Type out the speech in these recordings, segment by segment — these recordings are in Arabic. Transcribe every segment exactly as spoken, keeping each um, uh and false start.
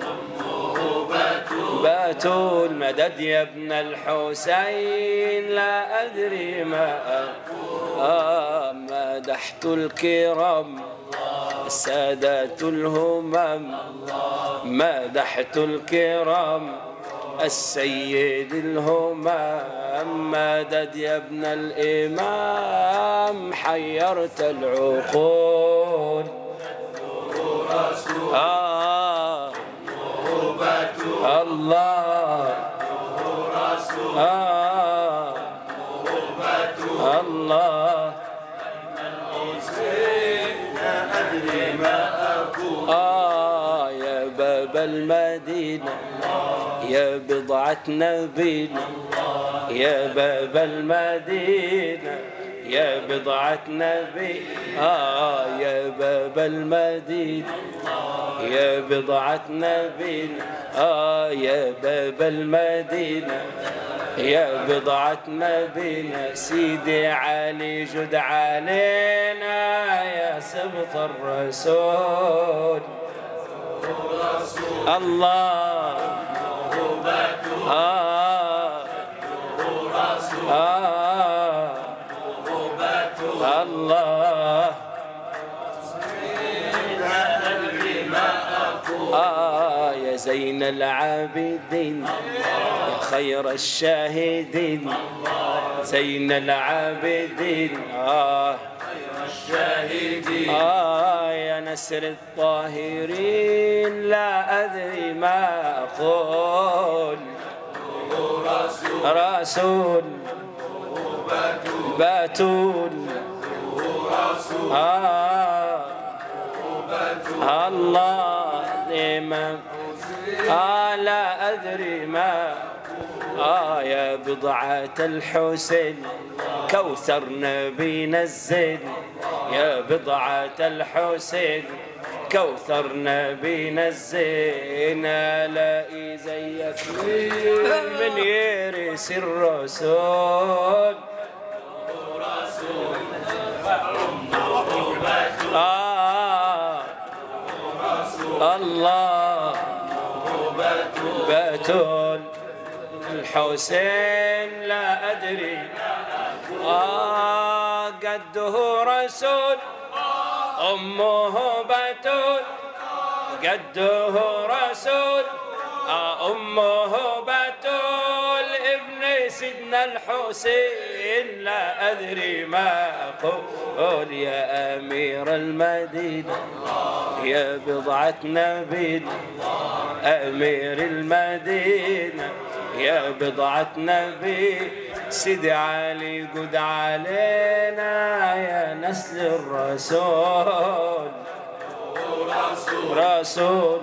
بتول مدد يا ابن الحسين لا أدري ما آه مدحت الكرام السادات الهمم مدحت الكرام السيد الهمام مدد يا ابن الإمام حيرت العقول آه الله آه الله آه يا باب المدينة يا بضعة نبينا يا باب المدينة يا بضعة نبي آه يا باب المدينة يا بضعة نبينا آه يا باب المدينة يا بضعة نبينا سيدي علي جد علينا يا سبط الرسول الله آه آه الله آه يا زين العابدين يا خير الشاهدين زين العابدين آه آه يا نسر الطاهرين لا أدري ما أقول رسول بتول آه الله إمام آه لا أدري ما آه يا بضعة الحسين كوثر نبي نزل يا بضعة الحسين كوثر نبي نزينا لا زيك من يرث الرسول آه الله بتول الحسين لا أدري آه قده رسول أمه بتول قده رسول آه أمه بتول ابن سيدنا الحسين لا أدري ما أقول يا أمير المدينة يا بضعة نبينا أمير المدينة يا بضعة نبي سيدي علي قد علينا يا نسل الرسول رسول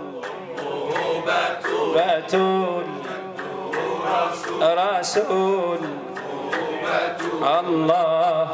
بتول رسول الله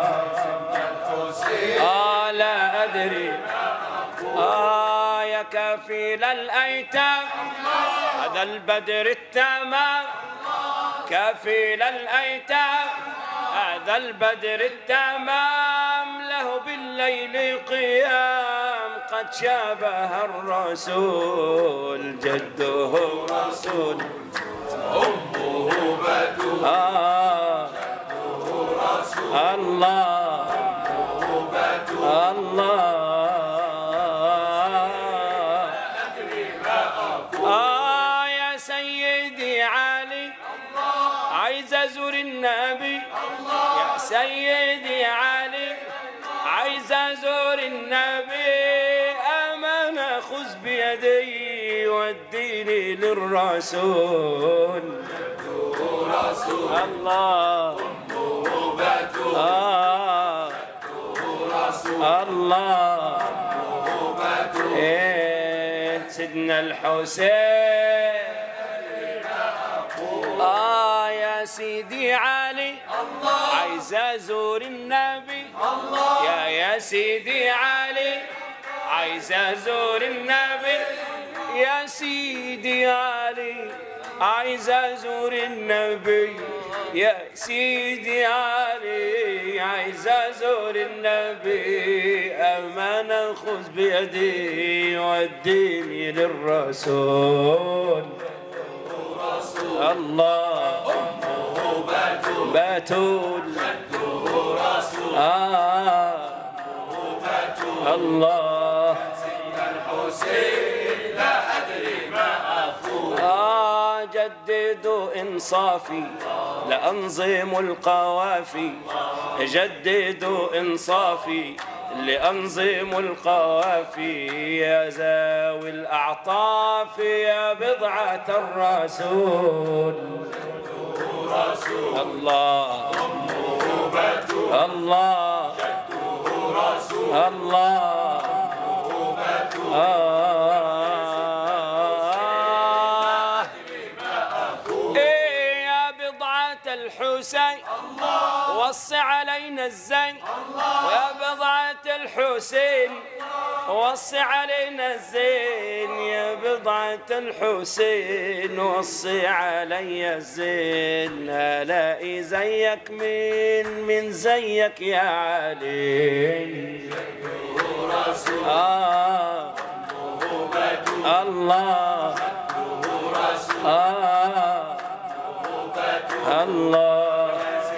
آه لا أدري آه يا كفيل الأيتام هذا البدر التمام كفيل الأيتام هذا البدر التمام له بالليل قيام قد شابه الرسول جده رسول أمه بتول آه الله الله آه يا سيدي علي عايز أزور النبي يا سيدي علي عايز أزور النبي أمانة خذ بيدي وديني للرسول الله آه الله إيه سيدنا الحسين آه يا سيدي علي عايز أزور النبي يا يا سيدي علي عايز أزور النبي يا سيدي علي عايز أزور النبي يا سيدي علي عايز ازور النبي، امانة خذ بيدي وديني للرسول. الله أمه بتول بتول جده رسول. آه أمه بتول الله سيدنا الحسين لا أدري ما أقول. آه جددوا إنصافي لأنظم القوافي، جددوا إنصافي لأنظم القوافي، يا ذوي الأعطاف يا بضعة الرسول. رسول الله أمه بتول الله جده رسول. الله أمه بتول آه إيه يا بضعة الحسين وص علينا الزين، ويا بضعة الحسين وص علينا الزين، يا بضعة الحسين وص علي الزين. الاقي زيك مين من زيك يا علي. آه الله آه الله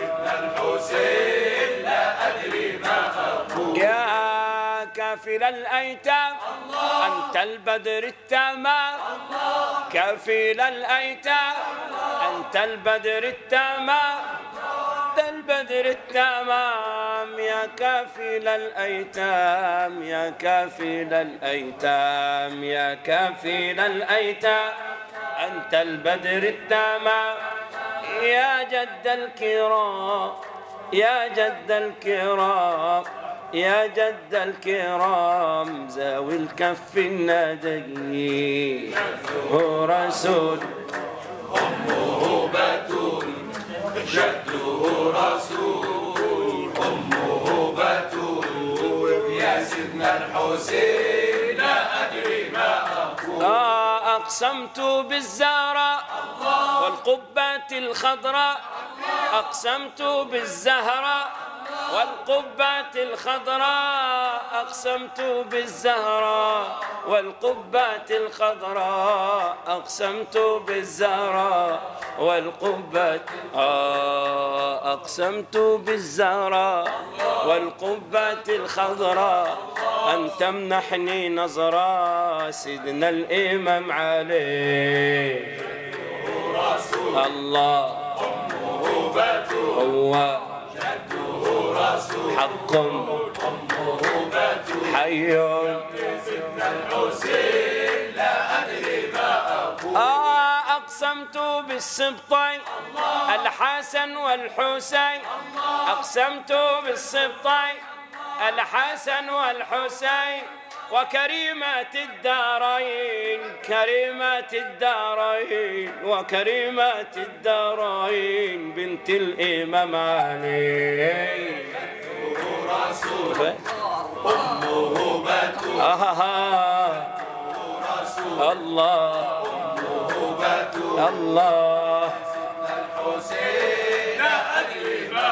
يا كافل الأيتام أنت البدر التمام. كافل الأيتام أنت البدر التمام، أنت البدر التمام. يا كافل الأيتام يا كافل الأيتام يا كافل الأيتام أنت البدر التمام. يا جد الكرام يا جد الكرام يا جد الكرام، ذوي الكف الندي هو رسول. أمه بتول جده رسول. أمه بتول يا سيدنا الحسين لا أدري ما أقول. آه أقسمت بالزهراء والقبة الخضراء، أقسمت بالزهراء والقبة الخضراء، أقسمت بالزهراء والقبة الخضراء، أقسمت بالزهراء والقبة آه أقسمت بالزهراء والقبة الخضراء أن تمنحني نظرة سيدنا الإمام علي. الله أمه بتول هو حق حي سيدنا الحسين لا أدري ما أقول. آه أقسمت بالسبطين الحسن والحسين، أقسمت بالسبطين الحسن والحسين وكريمات الدارين، كريمات الدارين وكريمات الدارين بنت الإمام علي. رسول أمه بتول الله أمه بتول الله الحسين لا أدري ما.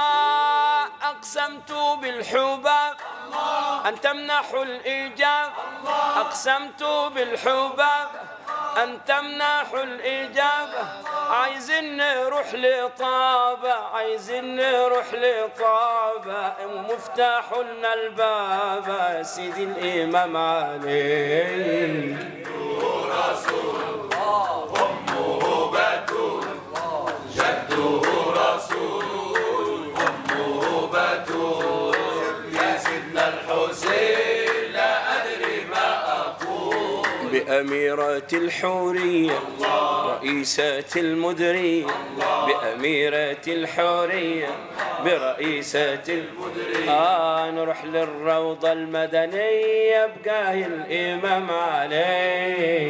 أقسمت بالحباب أن تمنحوا الإجابة، أقسمت بالحباب أن تمنحوا الإجابة. عايزين نروح لطابة عايزين نروح لطابة ومفتاح لنا الباب يا سيدي الإمام علي. رسول الله أمه بتول جده رسول. أمه بتول يا سيدنا الحسين لا أدري ما أقول. بأميرة الحورية رئيسة المديرية، بأميرة الحورية برئيسة المديرية. آه نروح للروضة المدنية بقاه الإمام علي.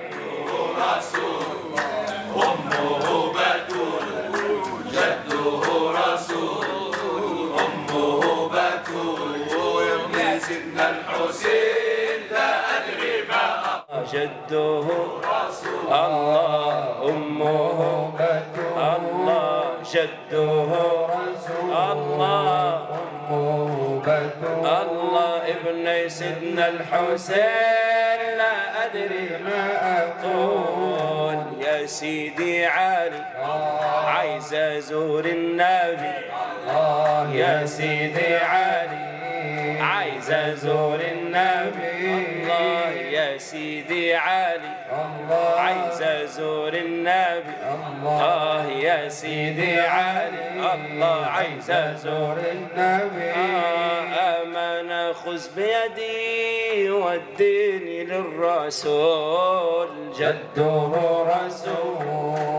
رسول أمه بتول جده رسول. أمه بتول يا سيدنا الحسين لا أدري ما أقول. جده رسول الله أمه بتول الله جده رسول الله لسيدنا الحسين لا أدري ما أقول. يا سيدي علي عايز أزور النبي، يا سيدي علي عايز أزور النبي. الله يا سيدي علي عايز أزور النبي. الله يا سيدي علي الله عايز أزور النبي. أما خذ بيدي وديني للرسول، جده رسول